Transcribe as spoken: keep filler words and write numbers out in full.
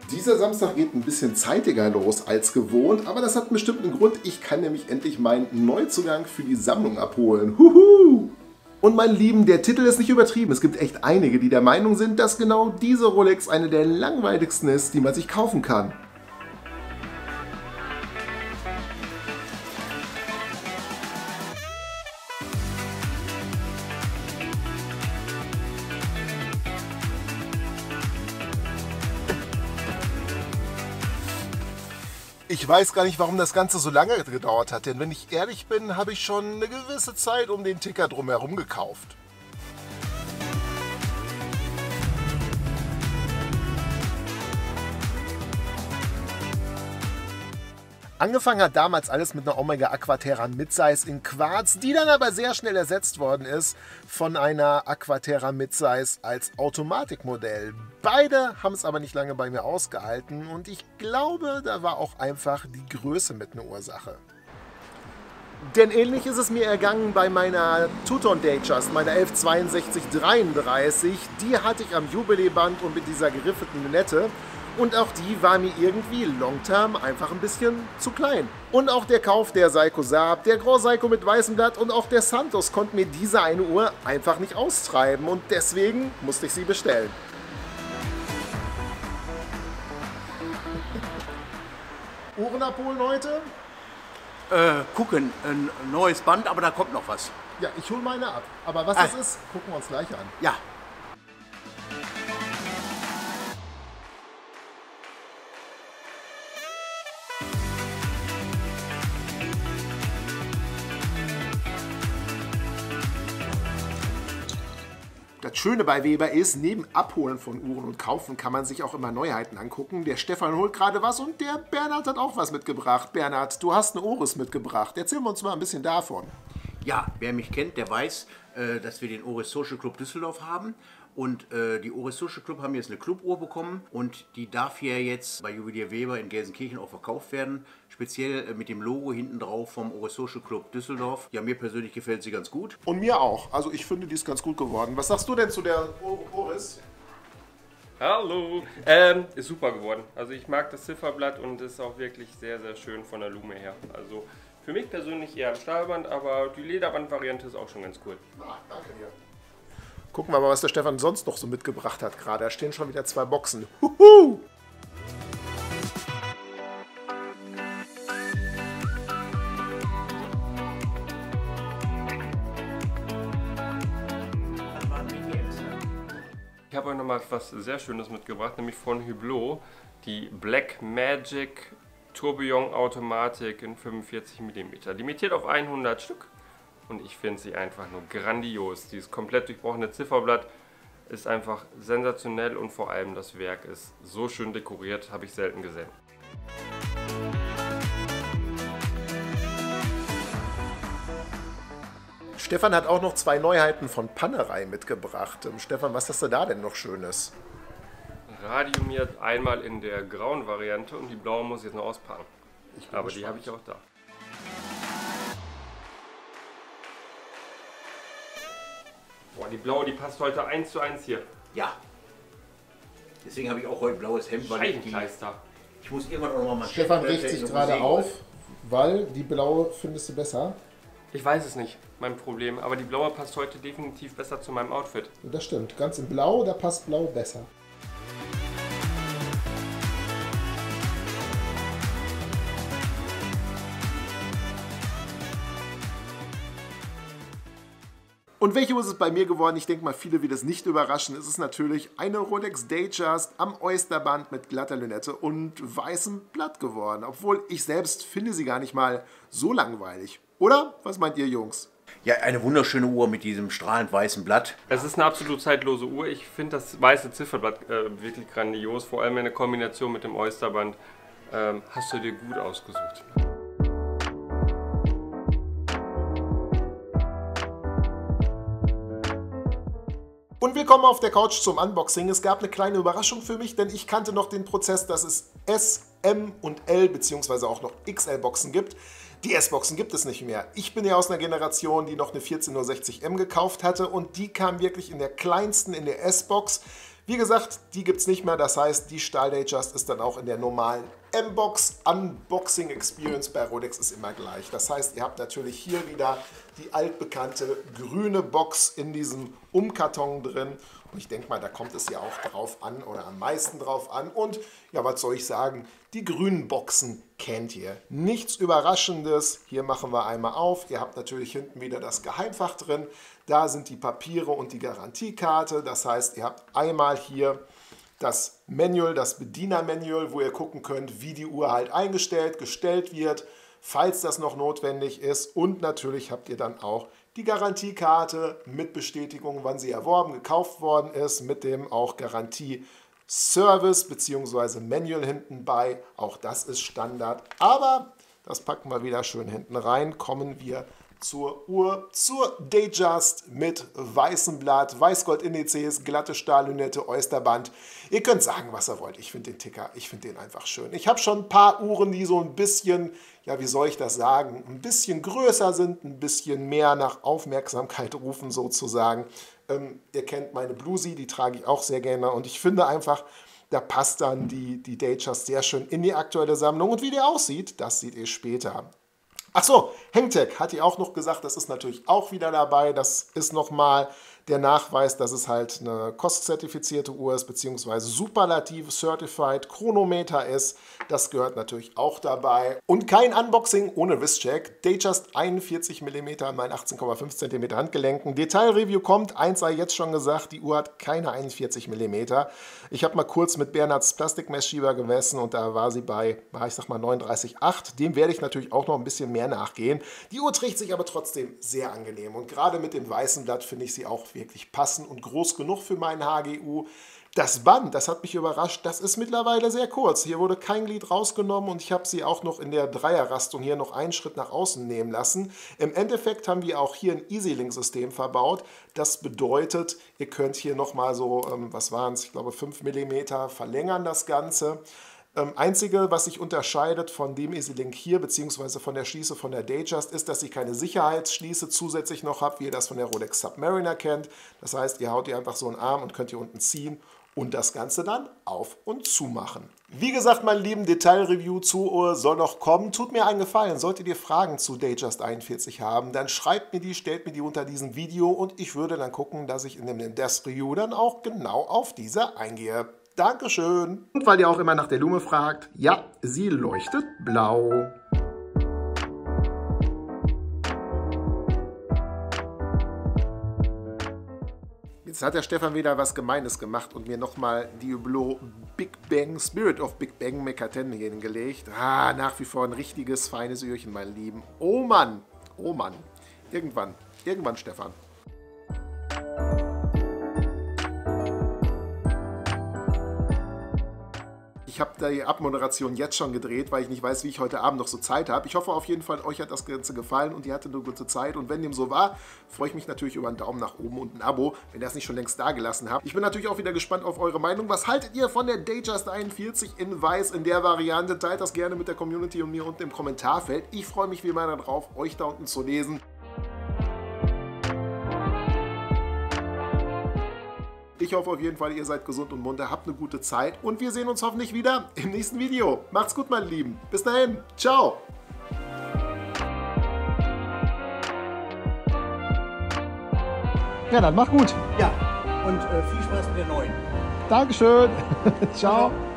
Dieser Samstag geht ein bisschen zeitiger los als gewohnt, aber das hat einen bestimmten Grund. Ich kann nämlich endlich meinen Neuzugang für die Sammlung abholen. Huhu! Und mein Lieben, der Titel ist nicht übertrieben. Es gibt echt einige, die der Meinung sind, dass genau diese Rolex eine der langweiligsten ist, die man sich kaufen kann. Ich weiß gar nicht, warum das Ganze so lange gedauert hat, denn wenn ich ehrlich bin, habe ich schon eine gewisse Zeit um den Ticker drumherum gekauft. Angefangen hat damals alles mit einer Omega Aquaterra Midsize in Quarz, die dann aber sehr schnell ersetzt worden ist von einer Aquaterra Midsize als Automatikmodell. Beide haben es aber nicht lange bei mir ausgehalten und ich glaube, da war auch einfach die Größe mit eine Ursache. Denn ähnlich ist es mir ergangen bei meiner Two-Tone Datejust, meiner elf zweiundsechzig dreiunddreißig. Die hatte ich am Jubiläeband und mit dieser geriffelten Lunette. Und auch die war mir irgendwie long-term einfach ein bisschen zu klein. Und auch der Kauf der Seiko Saab, der Grand Seiko mit weißem Blatt und auch der Santos konnten mir diese eine Uhr einfach nicht austreiben. Und deswegen musste ich sie bestellen. Uhren abholen heute? Äh, gucken, ein neues Band, aber da kommt noch was. Ja, ich hole meine ab. Aber was ah. das ist, gucken wir uns gleich an. Ja. Das Schöne bei Weber ist, neben Abholen von Uhren und Kaufen kann man sich auch immer Neuheiten angucken. Der Stefan holt gerade was und der Bernhard hat auch was mitgebracht. Bernhard, du hast eine Oris mitgebracht. Erzähl uns mal ein bisschen davon. Ja, wer mich kennt, der weiß, äh, dass wir den Oris Social Club Düsseldorf haben. Und äh, die Oris Social Club haben jetzt eine Clubuhr bekommen und die darf hier jetzt bei Juwelier Weber in Gelsenkirchen auch verkauft werden. Speziell äh, mit dem Logo hinten drauf vom Oris Social Club Düsseldorf. Ja, mir persönlich gefällt sie ganz gut. Und mir auch. Also ich finde, die ist ganz gut geworden. Was sagst du denn zu der Oris? Hallo! Ähm, ist super geworden. Also ich mag das Zifferblatt und ist auch wirklich sehr, sehr schön von der Lume her. Also für mich persönlich eher ein Stahlband, aber die Lederband-Variante ist auch schon ganz cool. Ah, danke dir. Gucken wir mal, was der Stefan sonst noch so mitgebracht hat gerade. Da stehen schon wieder zwei Boxen. Huhu! Ich habe euch noch mal was sehr Schönes mitgebracht, nämlich von Hublot. Die Black Magic Tourbillon Automatik in fünfundvierzig Millimeter. Limitiert auf hundert Stück. Und ich finde sie einfach nur grandios. Dieses komplett durchbrochene Zifferblatt ist einfach sensationell und vor allem das Werk ist so schön dekoriert, habe ich selten gesehen. Stefan hat auch noch zwei Neuheiten von Panerai mitgebracht. Stefan, was hast du da denn noch Schönes? Radiumiert einmal in der grauen Variante und die blaue muss ich jetzt noch auspacken. Aber die habe ich auch da. Boah, die blaue, die passt heute eins zu eins hier. Ja. Deswegen habe ich auch heute blaues Hemd, weil ich die, ich muss irgendwann auch noch mal Stefan regt sich gerade auf, weil die blaue findest du besser. Ich weiß es nicht, mein Problem. Aber die blaue passt heute definitiv besser zu meinem Outfit. Das stimmt. Ganz in blau, da passt blau besser. Und welche Uhr ist es bei mir geworden? Ich denke mal, viele wird es nicht überraschen. Es ist natürlich eine Rolex Datejust am Oysterband mit glatter Lünette und weißem Blatt geworden. Obwohl ich selbst finde sie gar nicht mal so langweilig. Oder? Was meint ihr, Jungs? Ja, eine wunderschöne Uhr mit diesem strahlend weißen Blatt. Es ist eine absolut zeitlose Uhr. Ich finde das weiße Zifferblatt äh, wirklich grandios. Vor allem in der Kombination mit dem Oysterband ähm, hast du dir gut ausgesucht. Und willkommen auf der Couch zum Unboxing. Es gab eine kleine Überraschung für mich, denn ich kannte noch den Prozess, dass es S, M und L bzw. auch noch X L-Boxen gibt. Die S-Boxen gibt es nicht mehr. Ich bin ja aus einer Generation, die noch eine vierzehn null sechzig M gekauft hatte und die kam wirklich in der kleinsten, in der S-Box. Wie gesagt, die gibt es nicht mehr, das heißt, die Stahl Datejust ist dann auch in der normalen M-Box. Unboxing Experience bei Rolex ist immer gleich. Das heißt, ihr habt natürlich hier wieder die altbekannte grüne Box in diesem Umkarton drin. Und ich denke mal, da kommt es ja auch drauf an oder am meisten drauf an. Und ja, was soll ich sagen? Die grünen Boxen kennt ihr. Nichts Überraschendes. Hier machen wir einmal auf. Ihr habt natürlich hinten wieder das Geheimfach drin. Da sind die Papiere und die Garantiekarte. Das heißt, ihr habt einmal hier das Manual, das Bediener-Manual, wo ihr gucken könnt, wie die Uhr halt eingestellt, gestellt wird, falls das noch notwendig ist. Und natürlich habt ihr dann auch die Garantiekarte mit Bestätigung, wann sie erworben, gekauft worden ist, mit dem auch Garantie-Service bzw. Manual hinten bei. Auch das ist Standard. Aber das packen wir wieder schön hinten rein. Kommen wir zur Uhr, zur Datejust mit weißem Blatt, Weißgold-Indizes, glatte Stahllünette, Oysterband. Ihr könnt sagen, was ihr wollt. Ich finde den Ticker, ich finde den einfach schön. Ich habe schon ein paar Uhren, die so ein bisschen, ja, wie soll ich das sagen, ein bisschen größer sind, ein bisschen mehr nach Aufmerksamkeit rufen sozusagen. Ähm, ihr kennt meine Bluesy, die trage ich auch sehr gerne und ich finde einfach, da passt dann die, die Datejust sehr schön in die aktuelle Sammlung. Und wie der aussieht, das seht ihr später. Achso, Hengtech hat die auch noch gesagt, das ist natürlich auch wieder dabei. Das ist nochmal der Nachweis, dass es halt eine C O S-zertifizierte Uhr ist, beziehungsweise Superlative Certified Chronometer ist. Das gehört natürlich auch dabei. Und kein Unboxing ohne Wristcheck. Datejust einundvierzig Millimeter mal achtzehn Komma fünf Zentimeter Handgelenken. Detailreview kommt, eins sei jetzt schon gesagt, die Uhr hat keine einundvierzig Millimeter. Ich habe mal kurz mit Bernhards Plastikmessschieber gemessen und da war sie bei, ich sag mal, neununddreißig Komma acht. Dem werde ich natürlich auch noch ein bisschen mehr nachgehen. Die Uhr trägt sich aber trotzdem sehr angenehm und gerade mit dem weißen Blatt finde ich sie auch wirklich passend und groß genug für meinen H G U. Das Band, das hat mich überrascht, das ist mittlerweile sehr kurz. Hier wurde kein Glied rausgenommen und ich habe sie auch noch in der Dreierrastung hier noch einen Schritt nach außen nehmen lassen. Im Endeffekt haben wir auch hier ein EasyLink-System verbaut. Das bedeutet, ihr könnt hier nochmal so, was waren es, ich glaube fünf Millimeter verlängern das Ganze. Ähm, Einzige, was sich unterscheidet von dem EasyLink hier, beziehungsweise von der Schließe von der Datejust, ist, dass ich keine Sicherheitsschließe zusätzlich noch habe, wie ihr das von der Rolex Submariner kennt. Das heißt, ihr haut ihr einfach so einen Arm und könnt hier unten ziehen und das Ganze dann auf und zu machen. Wie gesagt, meine lieben, Detailreview zur Uhr soll noch kommen. Tut mir einen Gefallen, solltet ihr Fragen zu Datejust einundvierzig haben, dann schreibt mir die, stellt mir die unter diesem Video und ich würde dann gucken, dass ich in dem Desk Review dann auch genau auf diese eingehe. Dankeschön. Und weil ihr auch immer nach der Lume fragt, ja, sie leuchtet blau. Jetzt hat der Stefan wieder was Gemeines gemacht und mir nochmal die Hublot Big Bang, Spirit of Big Bang Mekaten hingelegt. Ah, nach wie vor ein richtiges, feines Öhrchen, meine Lieben. Oh Mann, oh Mann. Irgendwann, irgendwann, Stefan. Ich habe die Abmoderation jetzt schon gedreht, weil ich nicht weiß, wie ich heute Abend noch so Zeit habe. Ich hoffe auf jeden Fall, euch hat das Ganze gefallen und ihr hattet eine gute Zeit. Und wenn dem so war, freue ich mich natürlich über einen Daumen nach oben und ein Abo, wenn ihr das nicht schon längst dagelassen habt. Ich bin natürlich auch wieder gespannt auf eure Meinung. Was haltet ihr von der Datejust einundvierzig in weiß in der Variante? Teilt das gerne mit der Community und mir unten im Kommentarfeld. Ich freue mich wie immer darauf, euch da unten zu lesen. Ich hoffe auf jeden Fall, ihr seid gesund und munter, habt eine gute Zeit und wir sehen uns hoffentlich wieder im nächsten Video. Macht's gut, meine Lieben. Bis dahin. Ciao. Ja, dann mach gut. Ja, und äh, viel Spaß mit der neuen. Dankeschön. Ciao.